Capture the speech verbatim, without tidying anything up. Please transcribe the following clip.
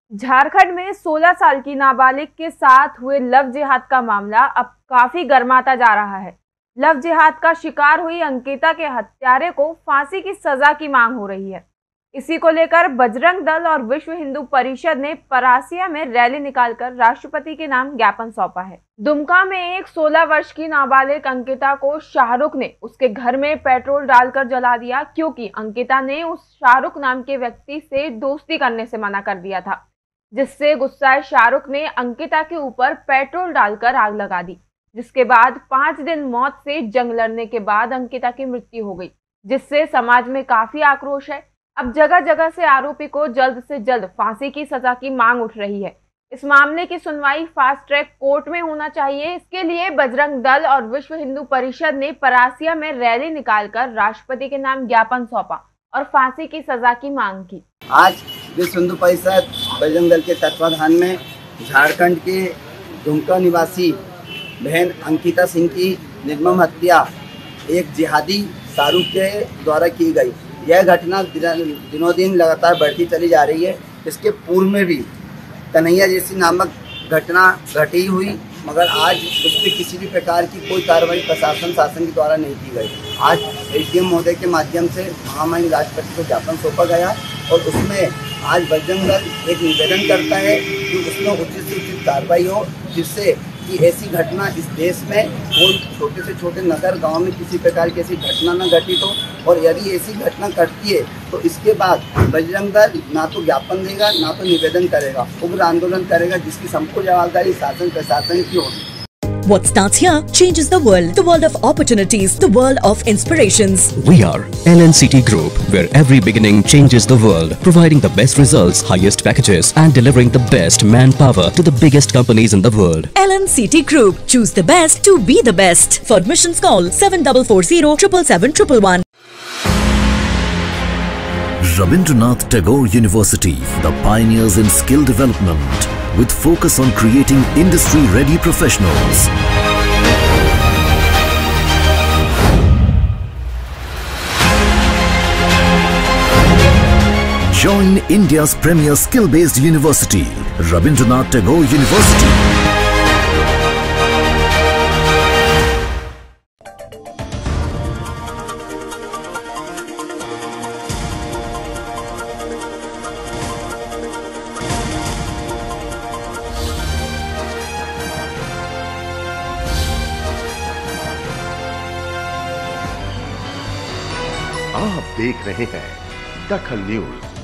झारखंड में सोलह साल की नाबालिग के साथ हुए लव जिहाद का मामला अब काफी गर्माता जा रहा है। लव जिहाद का शिकार हुई अंकिता के हत्यारे को फांसी की सजा की मांग हो रही है। इसी को लेकर बजरंग दल और विश्व हिंदू परिषद ने परासिया में रैली निकालकर राष्ट्रपति के नाम ज्ञापन सौंपा है। दुमका में एक सोलह वर्ष की नाबालिग अंकिता को शाहरुख ने उसके घर में पेट्रोल डालकर जला दिया, क्योंकि अंकिता ने उस शाहरुख नाम के व्यक्ति से दोस्ती करने से मना कर दिया था, जिससे गुस्साए शाहरुख ने अंकिता के ऊपर पेट्रोल डालकर आग लगा दी, जिसके बाद पांच दिन मौत से जंग लड़ने के बाद अंकिता की मृत्यु हो गई, जिससे समाज में काफी आक्रोश है। अब जगह जगह से आरोपी को जल्द से जल्द फांसी की सजा की मांग उठ रही है। इस मामले की सुनवाई फास्ट ट्रैक कोर्ट में होना चाहिए। इसके लिए बजरंग दल और विश्व हिंदू परिषद ने परासिया में रैली निकालकर राष्ट्रपति के नाम ज्ञापन सौंपा और फांसी की सजा की मांग की। आज विश्व हिंदू परिषद बजरंग दल के तत्वाधान में झारखंड के दुमका निवासी बहन अंकिता सिंह की निर्मम हत्या एक जिहादी शाहरुख के द्वारा की गई। यह घटना दिनों दिन लगातार बढ़ती चली जा रही है। इसके पूर्व में भी कन्हैया जैसी नामक घटना घटी हुई, मगर आज उस पर किसी भी प्रकार की कोई कार्रवाई प्रशासन शासन के द्वारा नहीं की गई। आज एसडीएम महोदय के माध्यम से महामहिम राष्ट्रपति को ज्ञापन सौंपा गया और उसमें आज बजरंग दल एक निवेदन करता है कि उसमें उचित से उचित कार्रवाई हो, जिससे कि ऐसी घटना इस देश में कोई छोटे से छोटे नगर गांव में किसी प्रकार की ऐसी घटना न घटित हो। और यदि ऐसी घटना घटती है तो इसके बाद बजरंग दल ना तो ज्ञापन देगा, ना तो निवेदन करेगा, उग्र आंदोलन करेगा, जिसकी संपूर्ण जवाबदारी शासन प्रशासन की होगी। What starts here changes the world. The world of opportunities. The world of inspirations. We are L N C T Group, where every beginning changes the world. Providing the best results, highest packages and delivering the best manpower to the biggest companies in the world. L N C T Group. Choose the best to be the best. For admissions call seven four four zero seven seven seven one one. Rabindranath Tagore University, the pioneers in skill development, with focus on creating industry-ready professionals. Join India's premier skill-based university, Rabindranath Tagore University. आप देख रहे हैं दखल news.